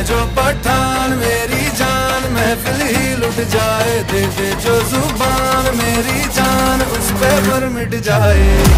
जो पठान मेरी जान महफिल ही लुट जाए, दे दे जो जुबान मेरी जान उस पे पर मिट जाए।